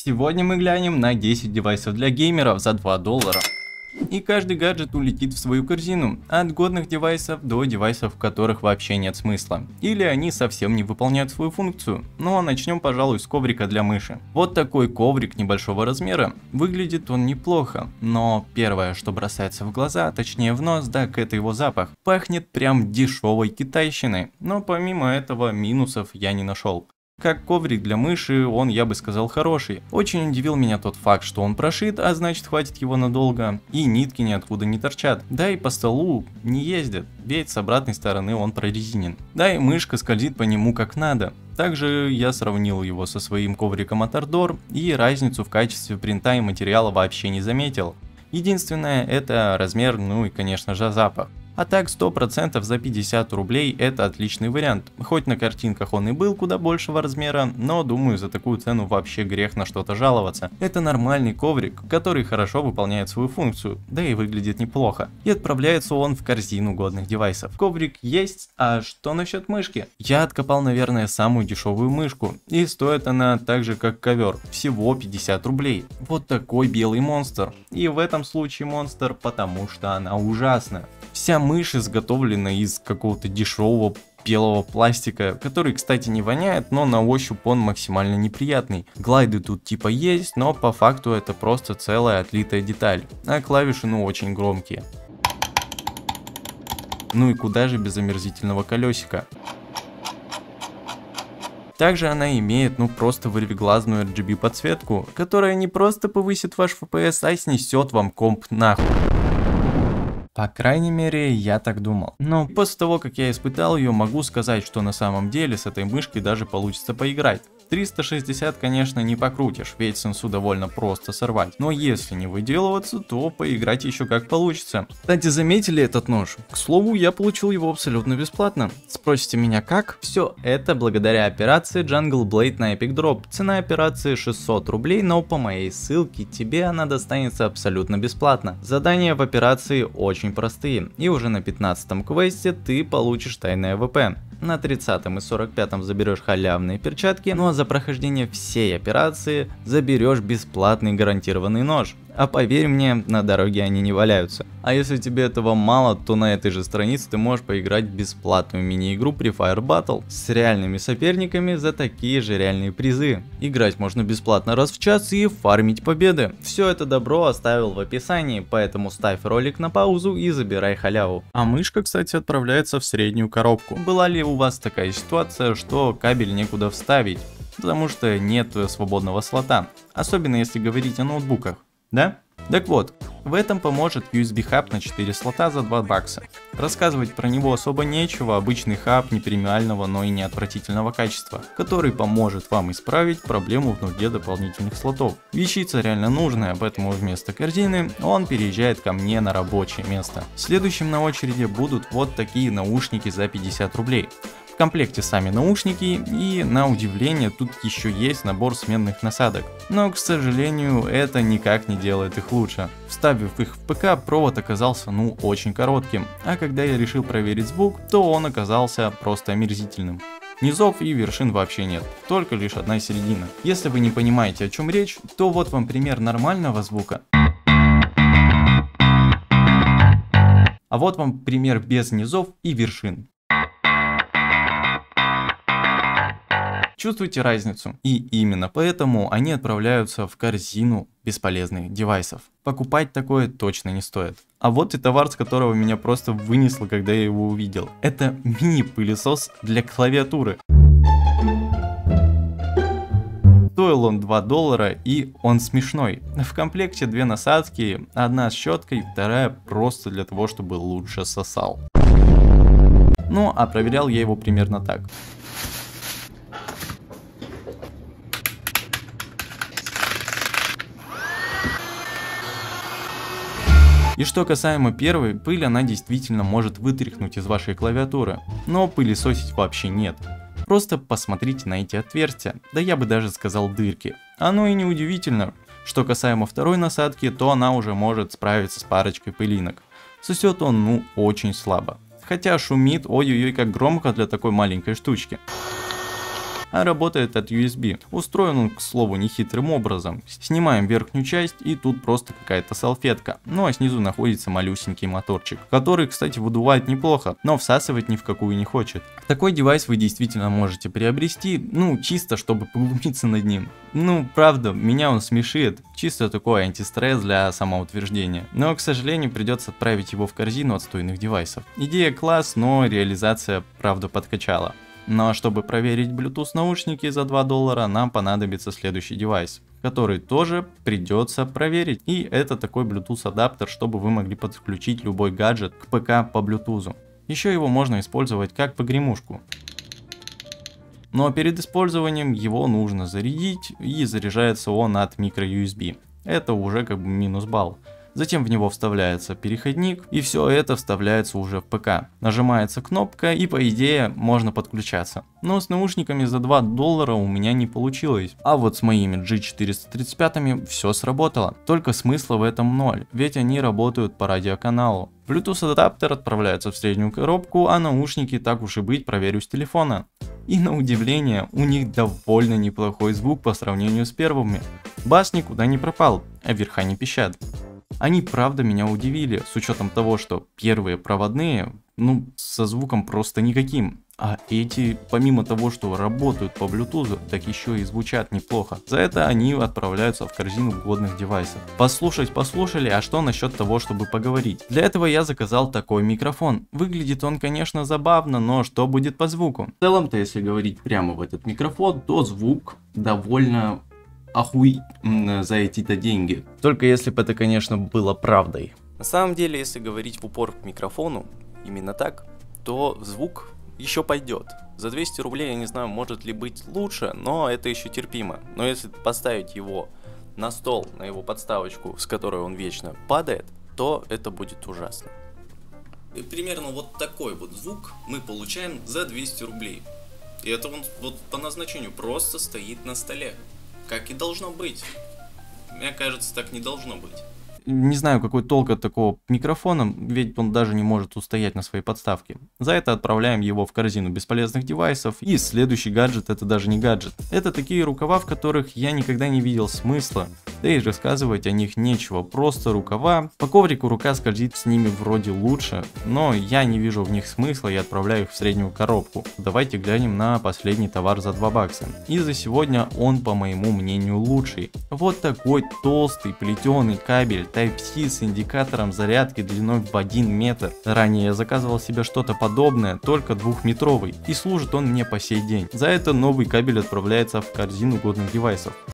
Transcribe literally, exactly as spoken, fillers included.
Сегодня мы глянем на десять девайсов для геймеров за два доллара. И каждый гаджет улетит в свою корзину, от годных девайсов до девайсов, в которых вообще нет смысла. Или они совсем не выполняют свою функцию. Ну а начнем, пожалуй, с коврика для мыши. Вот такой коврик небольшого размера. Выглядит он неплохо, но первое, что бросается в глаза, точнее в нос, так это его запах. Пахнет прям дешевой китайщиной, но помимо этого минусов я не нашел. Как коврик для мыши, он, я бы сказал, хороший. Очень удивил меня тот факт, что он прошит, а значит хватит его надолго, и нитки ниоткуда не торчат. Да и по столу не ездит, ведь с обратной стороны он прорезинен. Да и мышка скользит по нему как надо. Также я сравнил его со своим ковриком от Ardor, и разницу в качестве принта и материала вообще не заметил. Единственное, это размер, ну и конечно же запах. А так сто процентов за пятьдесят рублей это отличный вариант. Хоть на картинках он и был куда большего размера, но думаю, за такую цену вообще грех на что-то жаловаться. Это нормальный коврик, который хорошо выполняет свою функцию, да и выглядит неплохо. И отправляется он в корзину годных девайсов. Коврик есть, а что насчет мышки? Я откопал, наверное, самую дешевую мышку, и стоит она так же как ковер, всего пятьдесят рублей. Вот такой белый монстр. И в этом случае монстр, потому что она ужасна. Вся мышь изготовлена из какого-то дешевого белого пластика, который, кстати, не воняет, но на ощупь он максимально неприятный. Глайды тут типа есть, но по факту это просто целая отлитая деталь, а клавиши ну очень громкие. Ну и куда же без омерзительного колесика. Также она имеет ну просто вырвиглазную эр джи би подсветку, которая не просто повысит ваш эф пи эс, а снесет вам комп нахуй. По крайней мере, я так думал. Но после того, как я испытал ее, могу сказать, что на самом деле с этой мышкой даже получится поиграть. триста шестьдесят, конечно, не покрутишь, ведь сенсу довольно просто сорвать. Но если не выделываться, то поиграть еще как получится. Кстати, заметили этот нож? К слову, я получил его абсолютно бесплатно. Спросите меня как? Все это благодаря операции Jungle Blade на Epic Drop. Цена операции шестьсот рублей, но по моей ссылке тебе она достанется абсолютно бесплатно. Задания в операции очень простые, и уже на пятнадцатом квесте ты получишь тайное а вэ пэ. На тридцатом и сорок пятом заберешь халявные перчатки, ну а за прохождение всей операции заберешь бесплатный гарантированный нож. А поверь мне, на дороге они не валяются. А если тебе этого мало, то на этой же странице ты можешь поиграть в бесплатную мини-игру Free Fire Battle с реальными соперниками за такие же реальные призы. Играть можно бесплатно раз в час и фармить победы. Все это добро оставил в описании, поэтому ставь ролик на паузу и забирай халяву. А мышка, кстати, отправляется в среднюю коробку. Была ли у вас такая ситуация, что кабель некуда вставить, потому что нет свободного слота, особенно если говорить о ноутбуках? Да? Так вот, в этом поможет ю эс би хаб на четыре слота за два бакса. Рассказывать про него особо нечего, обычный хаб не премиального, но и не отвратительного качества, который поможет вам исправить проблему в нужде дополнительных слотов. Вещица реально нужная, поэтому вместо корзины он переезжает ко мне на рабочее место. Следующим на очереди будут вот такие наушники за пятьдесят рублей. В комплекте сами наушники, и на удивление тут еще есть набор сменных насадок. Но, к сожалению, это никак не делает их лучше. Вставив их в ПК, провод оказался ну очень коротким, а когда я решил проверить звук, то он оказался просто омерзительным. Низов и вершин вообще нет, только лишь одна середина. Если вы не понимаете, о чем речь, то вот вам пример нормального звука. А вот вам пример без низов и вершин. Чувствуете разницу? И именно поэтому они отправляются в корзину бесполезных девайсов. Покупать такое точно не стоит. А вот и товар, с которого меня просто вынесло, когда я его увидел. Это мини-пылесос для клавиатуры. Стоил он два доллара, и он смешной. В комплекте две насадки, одна с щеткой, вторая просто для того, чтобы лучше сосал. Ну, а проверял я его примерно так. И что касаемо первой, пыль она действительно может вытряхнуть из вашей клавиатуры, но пылесосить вообще нет. Просто посмотрите на эти отверстия, да я бы даже сказал дырки. Оно и не удивительно. Что касаемо второй насадки, то она уже может справиться с парочкой пылинок. Сосет он ну очень слабо. Хотя шумит ой-ой-ой как громко для такой маленькой штучки. а работает от ю эс би. Устроен он, к слову, нехитрым образом. Снимаем верхнюю часть, и тут просто какая-то салфетка. Ну а снизу находится малюсенький моторчик, который, кстати, выдувает неплохо, но всасывать ни в какую не хочет. Такой девайс вы действительно можете приобрести, ну чисто чтобы поглумиться над ним. Ну правда, меня он смешит, чисто такой антистресс для самоутверждения. Но, к сожалению, придется отправить его в корзину отстойных девайсов. Идея класс, но реализация, правда, подкачала. Но чтобы проверить Bluetooth наушники за два доллара, нам понадобится следующий девайс, который тоже придется проверить. И это такой Bluetooth адаптер, чтобы вы могли подключить любой гаджет к ПК по Bluetooth. Еще его можно использовать как погремушку. Но перед использованием его нужно зарядить, и заряжается он от микро ю эс би. Это уже как бы минус балл. Затем в него вставляется переходник, и все это вставляется уже в ПК. Нажимается кнопка, и по идее можно подключаться. Но с наушниками за два доллара у меня не получилось. А вот с моими джи четыреста тридцать пять все сработало. Только смысла в этом ноль, ведь они работают по радиоканалу. Bluetooth адаптер отправляется в среднюю коробку, а наушники, так уж и быть, проверю с телефона. И на удивление, у них довольно неплохой звук по сравнению с первыми. Бас никуда не пропал, а верха не пищат. Они правда меня удивили, с учетом того, что первые проводные, ну, со звуком просто никаким. А эти, помимо того, что работают по Bluetooth, так еще и звучат неплохо. За это они отправляются в корзину годных девайсов. Послушать послушали, а что насчет того, чтобы поговорить? Для этого я заказал такой микрофон. Выглядит он, конечно, забавно, но что будет по звуку? В целом-то, если говорить прямо в этот микрофон, то звук довольно... охуй за эти-то деньги. Только если бы это, конечно, было правдой. На самом деле, если говорить в упор к микрофону, именно так, то звук еще пойдет. За двести рублей я не знаю, может ли быть лучше, но это еще терпимо. Но если поставить его на стол, на его подставочку, с которой он вечно падает, то это будет ужасно. И примерно вот такой вот звук мы получаем за двести рублей. И это он вот по назначению просто стоит на столе. Как и должно быть. Мне кажется, так не должно быть. Не знаю, какой толк от такого микрофона, ведь он даже не может устоять на своей подставке. За это отправляем его в корзину бесполезных девайсов, и следующий гаджет — это даже не гаджет. Это такие рукава, в которых я никогда не видел смысла, да и рассказывать о них нечего, просто рукава. По коврику рука скользит с ними вроде лучше, но я не вижу в них смысла и отправляю их в среднюю коробку. Давайте глянем на последний товар за два бакса. И за сегодня он, по моему мнению, лучший. Вот такой толстый плетеный кабель Type-C с индикатором зарядки длиной в один метр. Ранее я заказывал себе что-то подобное, только двухметровый, и служит он мне по сей день. За это новый кабель отправляется в корзину годных девайсов.